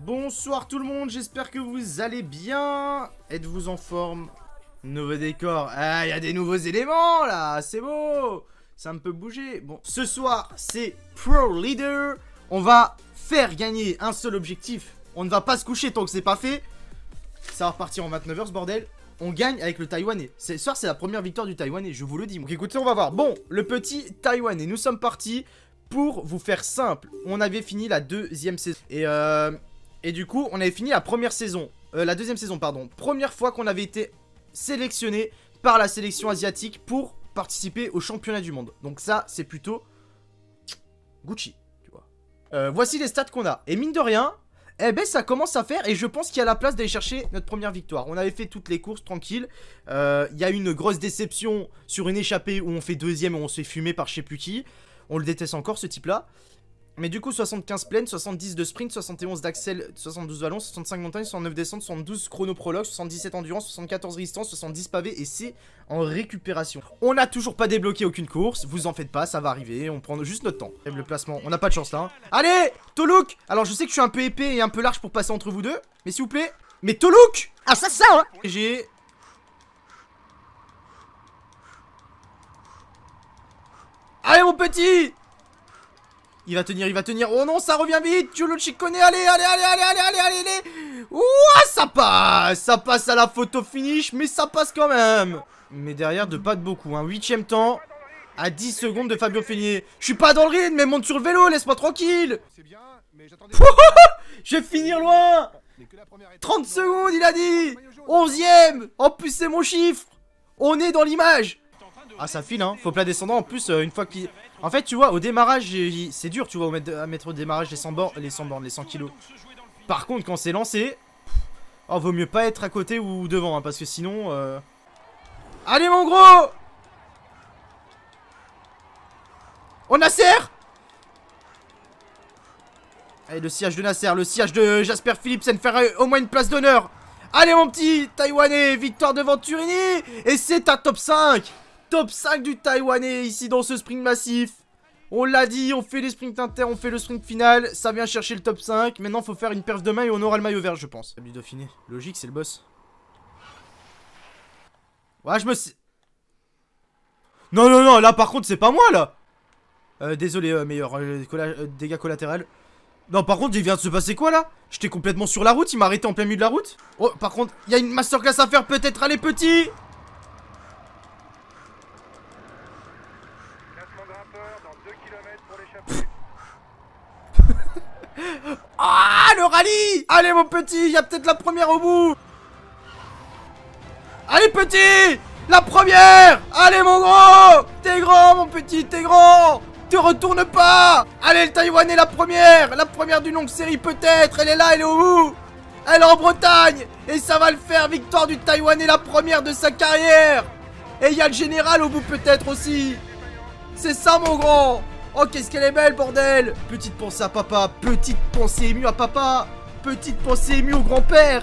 Bonsoir tout le monde, j'espère que vous allez bien. Êtes-vous en forme? Nouveau décor. Ah, il y a des nouveaux éléments là, c'est beau. Ça me peut bouger. Bon, ce soir, c'est Pro Leader. On va faire gagner un seul objectif. On ne va pas se coucher tant que c'est pas fait. Ça va repartir en 29h ce bordel. On gagne avec le Taïwanais. Ce soir, c'est la première victoire du Taïwanais, je vous le dis. Donc écoutez, on va voir. Bon, le petit Taïwanais, nous sommes partis. Pour vous faire simple, on avait fini la deuxième saison. Et du coup, on avait fini la première saison. La deuxième saison, pardon. Première fois qu'on avait été sélectionné par la sélection asiatique pour participer au championnat du monde. Donc ça, c'est plutôt Gucci, tu vois. Voici les stats qu'on a. Et mine de rien, eh ben ça commence à faire. Et je pense qu'il y a la place d'aller chercher notre première victoire. On avait fait toutes les courses tranquille. Il y a eu une grosse déception sur une échappée où on fait deuxième et on se fait fumer par je sais plus qui. On le déteste encore ce type là. Mais du coup 75 plaines, 70 de sprint, 71 d'axel, 72 ballons, 65 montagnes, 69 descentes, 72 chrono prologue, 77 endurance, 74 résistance, 70 pavés. Et c'est en récupération. On n'a toujours pas débloqué aucune course. Vous en faites pas, ça va arriver. On prend juste notre temps. Le placement, on n'a pas de chance là hein. Allez Tolouk. Alors je sais que je suis un peu épais et un peu large pour passer entre vous deux. Mais s'il vous plaît. Mais Tolouk. Ah ça hein. J'ai... Allez mon petit. Il va tenir, il va tenir. Oh non, ça revient vite. Tu le chiconné. Allez. Ouah, ça passe à la photo finish, mais ça passe quand même. Mais derrière, de pas de beaucoup. Un 8ème temps à 10 secondes de Fabio Félier. Je suis pas dans le rythme, mais monte sur le vélo, laisse-moi tranquille. Je vais finir loin. 30 secondes, il a dit. 11ème. En plus, c'est mon chiffre. On est dans l'image. Ah ça file hein, faut plat descendant en plus une fois qu'il... En fait tu vois au démarrage c'est dur tu vois à mettre au démarrage les 100 bornes, les 100 kilos. Par contre quand c'est lancé, oh vaut mieux pas être à côté ou devant hein, parce que sinon Allez mon gros. On Nasser. Allez le sillage de Nasser, le sillage de Jasper Philipsen, faire au moins une place d'honneur. Allez mon petit Taïwanais, victoire devant Turini. Et c'est un top 5. Top 5 du Taïwanais ici dans ce sprint massif. On l'a dit, on fait les sprints inter, on fait le sprint final. Ça vient chercher le top 5. Maintenant, faut faire une perf de main et on aura le maillot vert, je pense. Du Dauphiné. Logique, c'est le boss. Ouais, je me sais. Non, là par contre, c'est pas moi là. Désolé, meilleur. Dégâts collatéraux. Non, par contre, il vient de se passer quoi là? J'étais complètement sur la route, il m'a arrêté en plein milieu de la route. Oh, par contre, il y a une masterclass à faire peut-être. Allez, petit. Ah le rallye. Allez mon petit, il y a peut-être la première au bout. Allez petit. La première. Allez mon gros. T'es grand mon petit, t'es grand. Te retourne pas. Allez le Taïwanais la première d'une longue série peut-être. Elle est là, elle est au bout. Elle est en Bretagne. Et ça va le faire, victoire du Taïwanais, la première de sa carrière. Et il y a le général au bout peut-être aussi. C'est ça mon grand. Oh qu'est-ce qu'elle est belle bordel. Petite pensée à papa, petite pensée émue à papa, petite pensée émue au grand-père.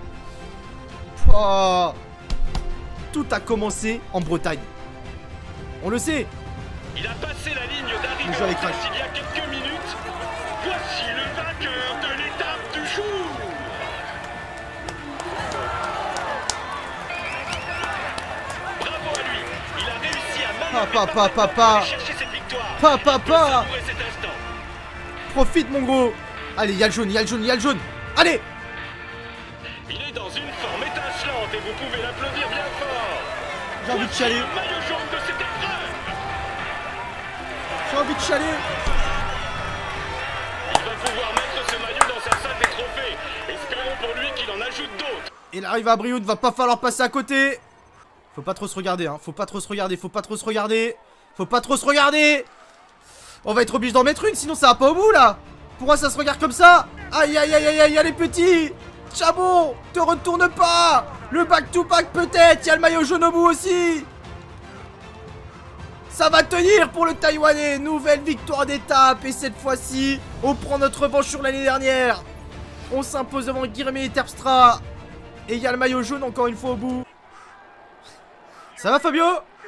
Oh. Tout a commencé en Bretagne. On le sait. Il a passé la ligne d'arrivée il y a quelques minutes. Voici le vainqueur de l'étape du jour. Bravo à lui. Il a réussi à chercher cette victoire. Papa. Profite mon gros. Allez, il y a le jaune. Allez. Il est dans une forme étincelante et vous pouvez l'applaudir bien fort. J'ai envie de chialer. Le maillot jaune de cette épreuve. J'ai envie de chialer. Il va pouvoir mettre ce maillot dans sa salle des trophées. Espérons pour lui qu'il en ajoute d'autres. Il arrive à Brioude, va pas falloir passer à côté. Faut pas trop se regarder hein, faut pas trop se regarder. On va être obligé d'en mettre une, sinon ça va pas au bout là. Pourquoi ça se regarde comme ça? Aïe, les petits. Chabon, te retourne pas. Le back to back peut-être, il y a le maillot jaune au bout aussi. Ça va tenir pour le Taïwanais. Nouvelle victoire d'étape. Et cette fois-ci, on prend notre revanche sur l'année dernière. On s'impose devant Guilherme Terpstra. Et il y a le maillot jaune encore une fois au bout. Ça va Fabio?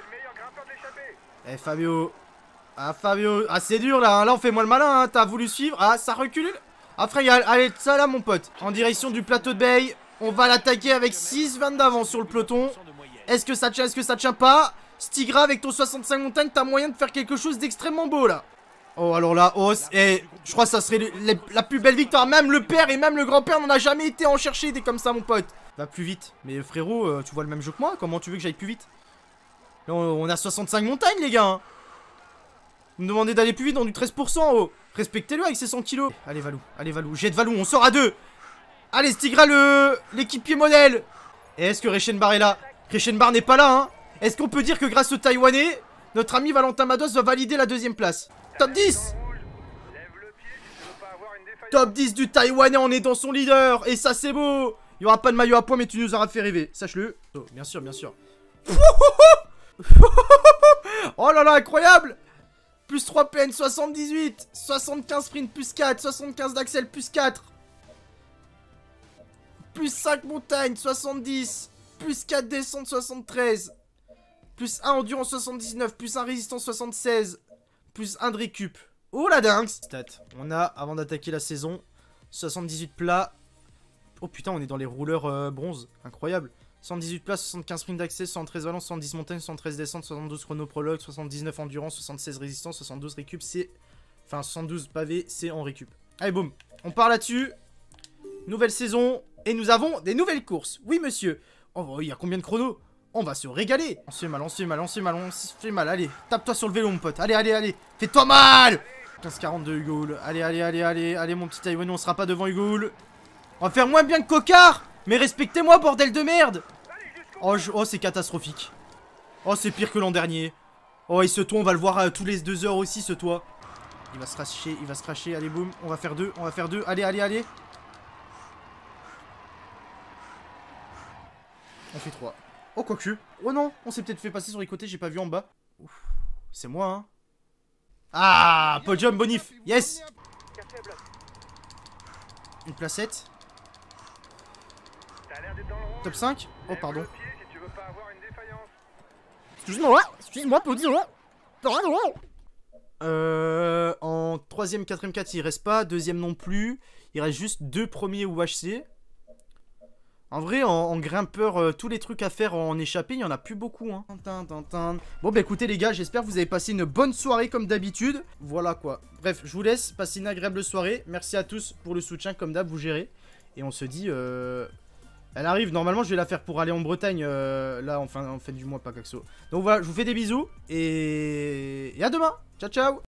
Eh Fabio. Ah Fabio. Ah c'est dur là, hein. Là on fait moins le malin hein. T'as voulu suivre. Ah ça recule. Afragal, allez, ça là mon pote. En direction du plateau de Bay. On va l'attaquer avec 6,20 d'avance sur le peloton. Est-ce que ça tient, est-ce que ça tient pas? Stigra avec ton 65 montagnes, t'as moyen de faire quelque chose d'extrêmement beau là. Oh alors là, oh, je crois que ça serait la plus belle victoire. Même le père et même le grand-père n'en a jamais été en chercher des comme ça mon pote. Va plus vite. Mais frérot, tu vois le même jeu que moi? Comment tu veux que j'aille plus vite? Là, on a 65 montagnes les gars hein. Vous me demandez d'aller plus vite dans du 13%, oh. Respectez-le avec ses 100 kilos. Allez Valou, jette Valou, on sort à 2. Allez Stigra l'équipier modèle. Et est-ce que Reichenbach est là? Reichenbach n'est pas là hein. Est-ce qu'on peut dire que grâce au Taïwanais, notre ami Valentin Mados va valider la 2ème place? Top 10. Top 10 du Taïwanais, on est dans son leader. Et ça c'est beau. Il n'y aura pas de maillot à poids mais tu nous auras fait rêver. Sache-le. Oh, bien sûr, bien sûr. Oh là là, incroyable. Plus 3 PN, 78. 75 sprint, plus 4. 75 d'axel, plus 4. Plus 5 montagne, 70. Plus 4 descente, 73. Plus 1 endurance, 79. Plus 1 résistance, 76. Plus 1 de récup. Oh la dingue. Stat. On a, avant d'attaquer la saison, 78 plats. Oh putain, on est dans les rouleurs bronze. Incroyable. 118 places, 75 sprint d'accès, 113 valence, 110 montagne, 113 descente, 72 chrono prologue, 79 endurance, 76 résistance, 72 récup, c'est... Enfin, 72 pavés, c'est en récup. Allez, boum. On part là-dessus. Nouvelle saison. Et nous avons des nouvelles courses. Oui, monsieur. Oh, il y a combien de chronos? On va se régaler. On se fait mal, on se fait mal, on se fait mal, on se fait mal. Allez, tape-toi sur le vélo, mon pote. Allez, allez, allez. Fais-toi mal. 15-42, Hugo. Allez, allez, allez, allez. Allez, mon petit Taïwanais, on sera pas devant Hugo. On va faire moins bien que Cocard. Mais respectez-moi, bordel de merde. Oh, c'est catastrophique. Oh, c'est pire que l'an dernier. Oh, et ce toit, on va le voir tous les 2 heures aussi, ce toit. Il va se cracher, il va se cracher. Allez, boum. On va faire 2, on va faire 2. Allez, allez, allez. On fait 3. Oh, quoique. Oh non, on s'est peut-être fait passer sur les côtés, j'ai pas vu en bas. C'est moi, hein. Ah, podium bonif. Yes. Une placette. Top 5. Oh, pardon. Excuse-moi, podium. En 3ème, 4ème 4, il reste pas. 2ème non plus. Il reste juste 2 premiers UHC. En vrai, en grimpeur, tous les trucs à faire en échappée, il n'y en a plus beaucoup. Hein. Bon, bah écoutez les gars, j'espère que vous avez passé une bonne soirée comme d'habitude. Voilà quoi. Bref, je vous laisse passer une agréable soirée. Merci à tous pour le soutien, comme d'hab, vous gérez. Et on se dit... Elle arrive, normalement je vais la faire pour aller en Bretagne, là en fin du mois, pas Caxo. Donc voilà, je vous fais des bisous, et à demain. Ciao, ciao.